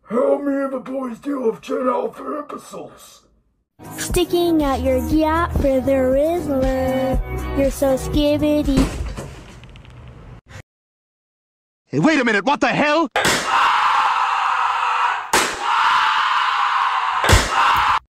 How many of the boys do have 10 alpha epistles? Sticking out your gyatt for the Rizzler. You're so skibidi. Hey, wait a minute, what the hell?